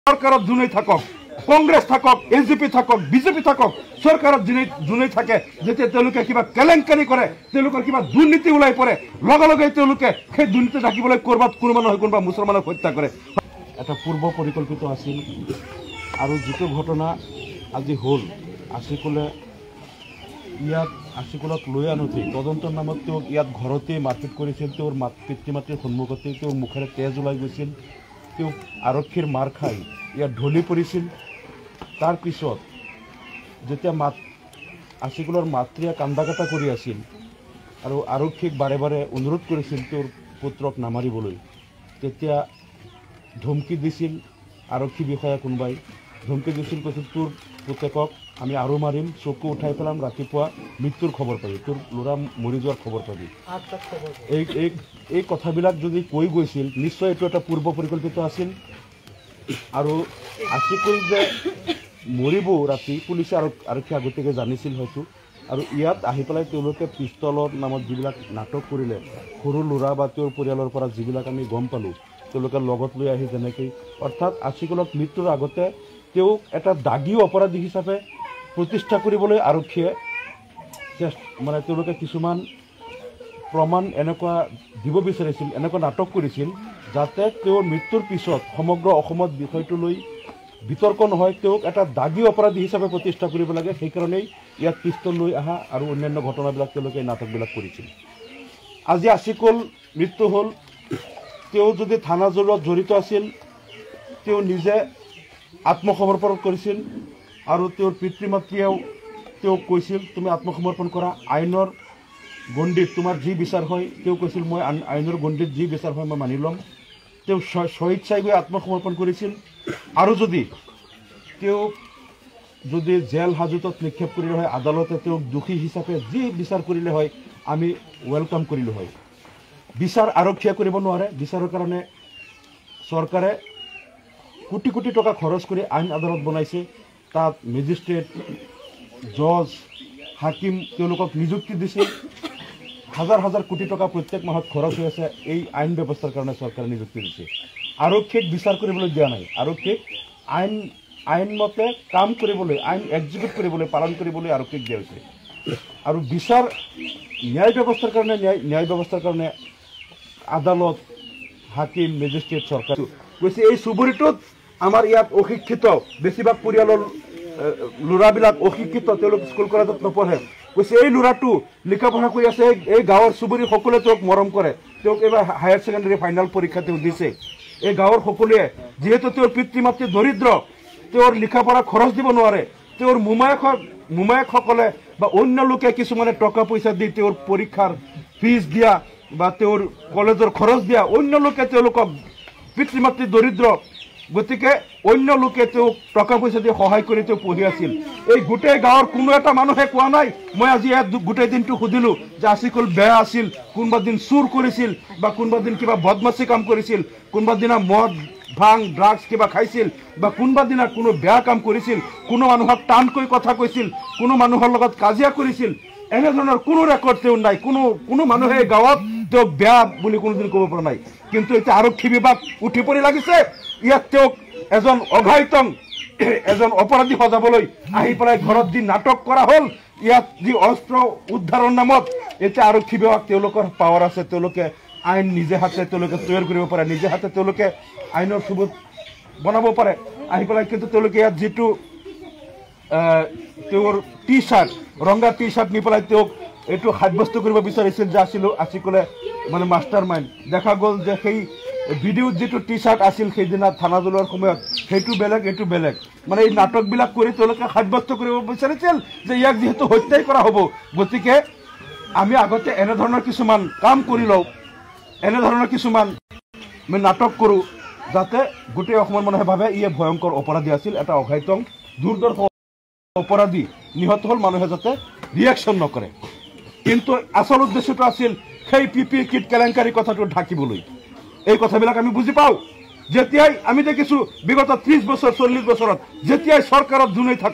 সরকারত যোনেই থাকক, কংগ্রেছ থাকক, এনজিপি থাকক, বিজেপি থাকক, সরকারত যোনেই থাকে, যেতিয়া তেওঁলোকে কিবা কেলেংকাৰী কৰে, তেওঁলোকৰ কিবা দুৰ্নীতি ওলাই পৰে, লগে লগে তেওঁলোকে সেই দুৰ্নীতি ঢাকিবলৈ ক'ৰবাত কোনো মানুহ কোনোবা মুছলমানক হত্যা কৰে। এটা পূৰ্ব পৰিকল্পিত আছিল আৰু যিটো ঘটনা আজি হ'ল, আশিকুলে ইয়াত আশিকুলক লৈ আনোতেই তদন্তৰ নামত তেওঁক ইয়াত ঘৰতেই মাৰপিট কৰিছিল। তেওঁৰ পিতৃ মাতৃৰ সন্মুখতেই তেওঁৰ মুখেৰে তেজ ওলাই গৈছিল। তেওঁ আৰক্ষীৰ মাৰ খাই ইয়াত ঢলি পৰিছিল। তাৰ পিছত যেতিয়া আশিকুলৰ মাতৃয়ে কান্দা কাটা কৰি আছিল আৰু আৰক্ষীক বাৰে বাৰে অনুৰোধ কৰিছিল তেওঁৰ পুত্ৰক নামাৰিবলৈ, তেতিয়া ধমকি দিছিল আৰক্ষী বিষয়া কোনোবাই, ধমকি দিছিল, কৈছিল তোৰ পুতেকক আমি আৰু মাৰিম, চকু উঠাই পেলাম, ৰাতিপুৱা মৃত্যুৰ খবৰ পাবি, তোৰ ল'ৰা মৰি যোৱাৰ খবৰ পাবি। এই কথাবিলাক যদি কৈ গৈছিল, নিশ্চয় এইটো এটা পূৰ্ব পৰিকল্পিত আছিল। আৰু আশিকুল যে মৰিব ৰাতি পুলিচে আৰক্ষী আগতীয়াকৈ জানিছিল হয়তো। আৰু ইয়াত আহি পেলাই তেওঁলোকে পিষ্টলৰ নামত যিবিলাক নাটক কৰিলে, সৰু ল'ৰা বা তেওঁৰ পৰিয়ালৰ পৰা যিবিলাক আমি গম পালোঁ, তেওঁলোকে লগত লৈ আহি যেনেকৈ, অৰ্থাৎ আশিকুলক মৃত্যুৰ আগতে তেওঁক এটা দাগী অপৰাধী হিচাপে প্ৰতিষ্ঠা কৰিবলৈ আৰক্ষীয়ে মানে তেওঁলোকে কিছুমান প্ৰমাণ এনেকুৱা দিব বিচাৰিছিল, এনেকুৱা নাটক কৰিছিল যাতে তেওঁৰ মৃত্যুৰ পিছত সমগ্ৰ অসমত বিষয়টো লৈ বিতৰ্ক নহয়, তেওঁক এটা দাগী অপৰাধী হিচাপে প্ৰতিষ্ঠা কৰিব লাগে। সেইকাৰণেই ইয়াত পিষ্টল লৈ অহা আৰু অন্যান্য ঘটনাবিলাক তেওঁলোকে এই নাটকবিলাক কৰিছিল। আজি আশিকুল মৃত্যু হ'ল। তেওঁ যদি থানা জেলত জড়িত আছিল, তেওঁ নিজে আত্মসমৰ্পণ কৰিছিল আৰু তেওঁৰ পিতৃ মাতৃয়েও তেওঁক কৈছিল তুমি আত্মসমৰ্পণ কৰা, আইনৰ গণ্ডিত তোমাৰ যি বিচাৰ হয়, তেওঁ কৈছিল মই আইনৰ গণ্ডিত যি বিচাৰ হয় মই মানি ল'ম। তেওঁ স্বেচ্ছাই গৈ আত্মসমৰ্পণ কৰিছিল। আৰু তেওঁ যদি জেল হাজতত নিক্ষেপ কৰিলে হয়, আদালতে তেওঁক দোষী হিচাপে যি বিচাৰ কৰিলে হয় আমি ৱেলকাম কৰিলোঁ হয়। বিচাৰ আৰক্ষীয়ে কৰিব নোৱাৰে। বিচাৰৰ কাৰণে চৰকাৰে কোটি কোটি টকা খৰচ কৰি আইন আদালত বনাইছে। তাত মেজিষ্ট্ৰেট, জজ, হাকিম তেওঁলোকক নিযুক্তি দিছে। হাজাৰ হাজাৰ কোটি টকা প্ৰত্যেক মাহত খৰচ হৈ আছে এই আইন ব্যৱস্থাৰ কাৰণে চৰকাৰে নিযুক্তি দিছে। আৰক্ষীক বিচাৰ কৰিবলৈ দিয়া নাই। আৰক্ষীক আইনমতে কাম কৰিবলৈ, আইন এক্সিকিউট কৰিবলৈ, পালন কৰিবলৈ আৰক্ষীক দিয়া হৈছে। আৰু বিচাৰ ন্যায় ব্যৱস্থাৰ কাৰণে আদালত, হাকিম, মেজিষ্ট্ৰেট, চৰকাৰ কৈছে এই চুবুৰীটোত আমাৰ ইয়াত অশিক্ষিত, বেছিভাগ পৰিয়ালৰ ল'ৰাবিলাক অশিক্ষিত, তেওঁলোক স্কুল কলেজত নপঢ়ে। কৈছে এই ল'ৰাটো লিখা পঢ়া কৰি আছে, এই গাঁৱৰ চুবুৰী সকলোৱে তেওঁক মৰম কৰে, তেওঁক এইবাৰ হায়াৰ ছেকেণ্ডেৰী ফাইনেল পৰীক্ষা তেওঁ দিছে। এই গাঁৱৰ সকলোৱে, যিহেতু তেওঁৰ পিতৃ মাতৃ দৰিদ্ৰ, তেওঁৰ লিখা পঢ়া খৰচ দিব নোৱাৰে, তেওঁৰ মোমায়েকসকলে বা অন্য লোকে কিছুমানে টকা পইচা দি তেওঁৰ পৰীক্ষাৰ ফিজ দিয়া বা তেওঁৰ কলেজৰ খৰচ দিয়া, অন্য লোকে তেওঁলোকক, পিতৃ মাতৃ দৰিদ্ৰ, গতিকে অন্য লোকে তেওঁক টকা পইচা দি সহায় কৰি তেওঁ পঢ়ি আছিল। এই গোটেই গাঁৱৰ কোনো এটা মানুহে কোৱা নাই, মই আজি ইয়াত গোটেই দিনটো সুধিলোঁ যে আশিকুল বেয়া আছিল, কোনোবা দিন চুৰ কৰিছিল বা কোনোবা দিন কিবা বদমাচি কাম কৰিছিল, কোনোবা দিনা মদ, ভাং, ড্ৰাগছ কিবা খাইছিল বা কোনোবা দিনা কোনো বেয়া কাম কৰিছিল, কোনো মানুহক টানকৈ কথা কৈছিল, কোনো মানুহৰ লগত কাজিয়া কৰিছিল, এনেধৰণৰ কোনো ৰেকৰ্ড তেওঁৰ নাই। কোনো মানুহে গাঁৱত তেওঁক বেয়া বুলি কোনোদিন ক'ব পৰা নাই। কিন্তু এতিয়া আৰক্ষী বিভাগ উঠি পৰি লাগিছে, ইয়াত তেওঁক এজন অঘাইতং, এজন অপৰাধী সজাবলৈ আহি পেলাই ঘৰত যি নাটক কৰা হ'ল, ইয়াত যি অস্ত্ৰ উদ্ধাৰৰ নামত এতিয়া আৰক্ষী বিভাগ, তেওঁলোকৰ পাৱাৰ আছে, তেওঁলোকে আইন নিজে হাতে তেওঁলোকে তৈয়াৰ কৰিব পাৰে, নিজে হাতে তেওঁলোকে আইনৰ চুবুত বনাব পাৰে আহি পেলাই। কিন্তু তেওঁলোকে ইয়াত যিটো তেওঁৰ টি চাৰ্ট, ৰঙা টি চাৰ্ট নি পেলাই তেওঁক এইটো সাব্যস্ত কৰিব বিচাৰিছিল যে আশিকুলে মানে মাষ্টাৰ মাইণ্ড। দেখা গ'ল যে সেই ভিডিঅ'ত যিটো টি চাৰ্ট আছিল সেইদিনা থানা জ্বলোৱাৰ সময়ত, সেইটো বেলেগ, এইটো বেলেগ। মানে এই নাটকবিলাক কৰি তেওঁলোকে সাব্যস্ত কৰিব বিচাৰিছিল যে ইয়াক যিহেতু হত্যাই কৰা হ'ব, গতিকে আমি আগতে এনেধৰণৰ কিছুমান কাম কৰি লওঁ, এনেধৰণৰ কিছুমান নাটক কৰোঁ, যাতে গোটেই অসমৰ মানুহে ভাবে ই ভয়ংকৰ অপৰাধী আছিল, এটা অঘাইতং দুৰ্দৰ্শ অপৰাধী নিহত হ'ল, মানুহে যাতে ৰিয়েকশ্যন নকৰে। কিন্তু আচল উদ্দেশ্যটো আছিল সেই PPE কিট কেলেংকাৰী কথাটো ঢাকিবলৈ। এই কথাবিলাক আমি বুজি পাওঁ। যেতিয়াই আমি দেখিছোঁ বিগত 30 বছৰ 40 বছৰত যেতিয়াই চৰকাৰত যোনেই থাকক,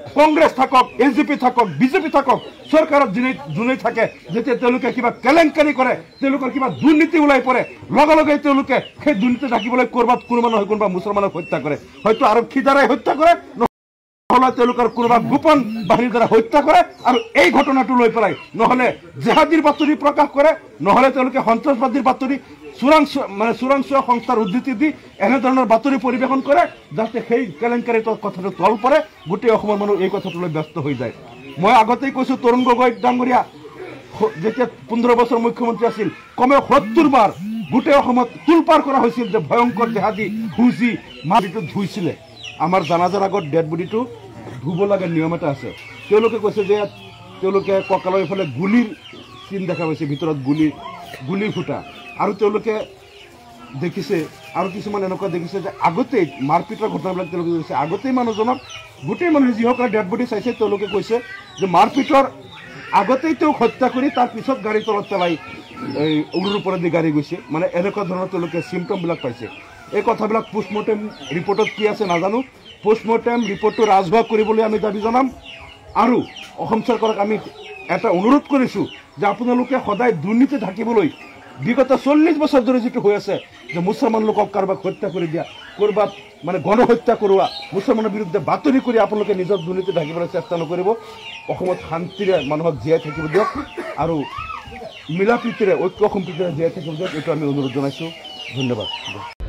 কংগ্ৰেছ থাকক এনজিপি থাকক বিজেপি থাকক চৰকাৰত যোনেই থাকে যেতিয়া তেওঁলোকে কিবা কেলেংকাৰী কৰে তেওঁলোকৰ কিবা দুৰ্নীতি ওলাই পৰে লগে লগে তেওঁলোকে সেই দুৰ্নীতি ঢাকিবলৈ ক'ৰবাত কোনোবা নহয় কোনোবা মুছলমানক হত্যা কৰে হয়তো আৰক্ষীৰ দ্বাৰাই হত্যা কৰে নহ'লে তেওঁলোকৰ কোনোবা গোপন বাহিনীৰ দ্বাৰা হত্যা কৰে আৰু এই ঘটনাটো লৈ পেলাই নহ'লে জেহাদীৰ বাতৰি প্ৰকাশ কৰে নহ'লে তেওঁলোকে সন্ত্ৰাসবাদীৰ বাতৰি চোৰাংচোৱা সংস্থাৰ উদ্ধৃতি দি এনেধৰণৰ বাতৰি পৰিৱেশন কৰে যাতে সেই কেলেংকাৰীৰ কথাটো তল পৰে গোটেই অসমৰ মানুহ এই কথাটোলৈ ব্যস্ত হৈ যায় মই আগতেই কৈছোঁ তৰুণ গগৈ ডাঙৰীয়া যেতিয়া 15 বছৰ মুখ্যমন্ত্ৰী আছিল কমেও 70 বাৰ গোটেই অসমত তুলপাৰ কৰা হৈছিল যে ভয়ংকৰ জেহাদী হুজি মাটিটো ধুইছিলে আমাৰ জানাজাৰ আগত ডেড বডিটো ধুব লাগে নিয়ম এটা আছে তেওঁলোকে কৈছে যে তেওঁলোকে কঁকালৰ ইফালে গুলিৰ চিন দেখা পাইছে ভিতৰত গুলি ফুটা আৰু তেওঁলোকে দেখিছে আৰু কিছুমান এনেকুৱা দেখিছে যে আগতেই মাৰপিটৰ ঘটনাবিলাক তেওঁলোকে কৈছে আগতেই মানুহজনক গোটেই মানুহে যিসকলে ডেড বডি চাইছে তেওঁলোকে কৈছে যে মাৰপিটৰ আগতেই তেওঁক হত্যা কৰি তাৰ পিছত গাড়ী তলত পেলাই এই উৰুৰ ওপৰেদি গাড়ী গৈছে মানে এনেকুৱা ধৰণৰ তেওঁলোকে চিমটমবিলাক পাইছে এই কথাবিলাক পোষ্টমৰ্টেম ৰিপৰ্টত কি আছে নাজানো পোষ্টমৰ্টেম ৰিপৰ্টটো ৰাজহুৱা কৰিবলৈ আমি দাবী জনাম আৰু অসম চৰকাৰক আমি এটা অনুৰোধ কৰিছোঁ যে আপোনালোকে সদায় দুৰ্নীতি ঢাকিবলৈ বিগত 40 বছৰ ধৰি যিটো হৈ আছে যে মুছলমান লোকক কাৰোবাক হত্যা কৰি দিয়া ক'ৰবাত মানে গণহত্যা কৰোৱা মুছলমানৰ বিৰুদ্ধে বাতৰি কৰি আপোনালোকে নিজৰ দুৰ্নীতি ঢাকিবলৈ চেষ্টা নকৰিব অসমত শান্তিৰে মানুহক জীয়াই থাকিব দিয়ক আৰু মিলা প্ৰীতিৰে ঐক্য সম্প্ৰীতিৰে জীয়াই থাকিব দিয়ক এইটো আমি অনুৰোধ জনাইছোঁ ধন্যবাদ।